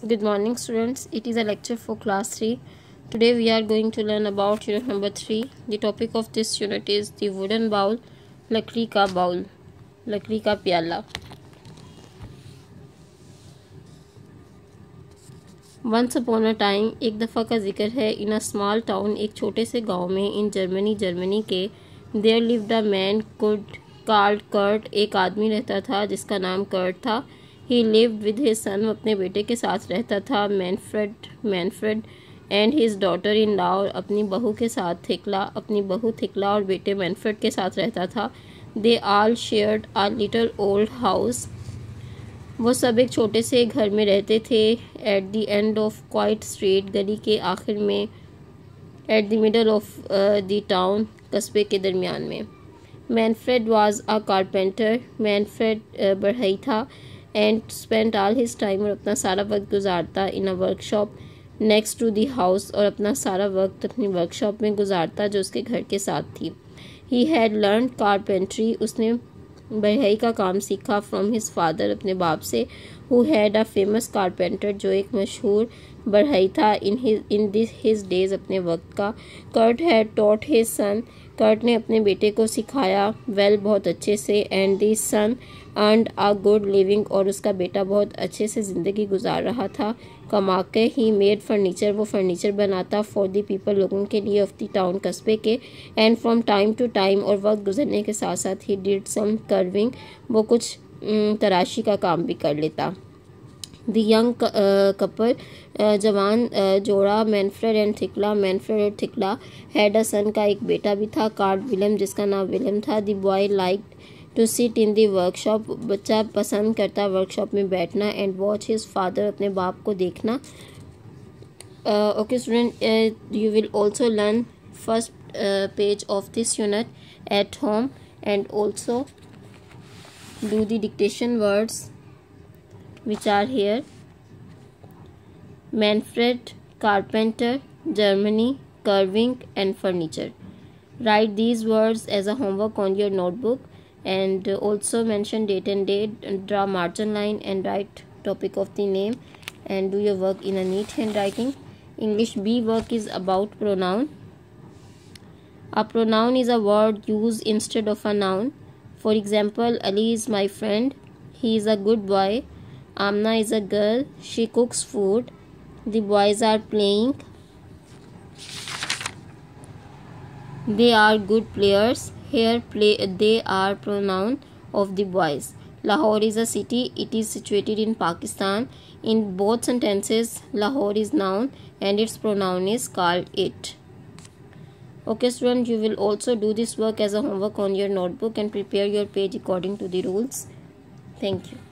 Good morning students, it is a lecture for class 3. Today we are going to learn about unit number 3. The topic of this unit is the wooden bowl, लकड़ी का bowl, लकड़ी का प्याला. Once upon a time, एक दफ़ा का जिक्र है. In a small town, एक छोटे से गांव में, in जर्मनी के, there lived a man called Kurt. एक आदमी रहता था जिसका नाम कर्ट था. He lived with his son. वो अपने बेटे के साथ रहता था. Manfred and his daughter-in-law. अपनी बहू के साथ थिकला. अपनी बहू थिकला और बेटे मैनफ्रेड के साथ रहता था. They all shared a little old house. वो सब एक छोटे से घर में रहते थे. At the end of quiet street. गली के आखिर में. At the middle of the town. कस्बे के दरमियान में. Manfred was a carpenter. Manfred बढ़ई था. And spent all his time. और अपना सारा वक्त गुजारता in a workshop next to the house. और अपना सारा वक्त अपनी वर्कशॉप में गुजारता जो उसके घर के साथ थी. He had learned carpentry. उसने बढ़ई का काम सीखा from his father. अपने बाप से. Who had a famous carpenter. जो एक मशहूर बढ़ई था in his days. अपने वक्त का. Kurt had taught his son. Kurt ने अपने बेटे को सिखाया बहुत अच्छे से. And the son earned a good living. और उसका बेटा बहुत अच्छे से ज़िंदगी गुजार रहा था कमा के. He made furniture. वो फर्नीचर बनाता फॉर दी पीपल. लोगों के लिए. Of the town. कस्बे के. And from time to time. और वक्त गुजरने के साथ साथ ही डिड सम कर्विंग. वो कुछ तराशी का काम भी कर लेता. The young couple. जवान जोड़ा. Manfred and थिकला. मैनफ्रेड और थिकला. हैड अ सन. का एक बेटा भी था कॉल्ड विलियम. जिसका नाम विलियम था. The boy like to sit in the workshop. बच्चा पसंद करता वर्कशॉप में बैठना. And watch his father. अपने बाप को देखना. Okay student, you will also learn first page of this unit at home and also do the dictation words which are here. Manfred, carpenter, Germany, carving and furniture. Write these words as a homework on your notebook and also mention date and date, draw margin line and write topic of the name and do your work in a neat handwriting. English B work is about pronoun. A pronoun is a word used instead of a noun. For example, Ali is my friend. He is a good boy. Amna is a girl. She cooks food. The boys are playing. They are good players. Here they are pronoun of the boys. Lahore is a city. It is situated in Pakistan. In both sentences, Lahore is noun and its pronoun is called it. Okay student, you will also do this work as a homework on your notebook and prepare your page according to the rules. Thank you.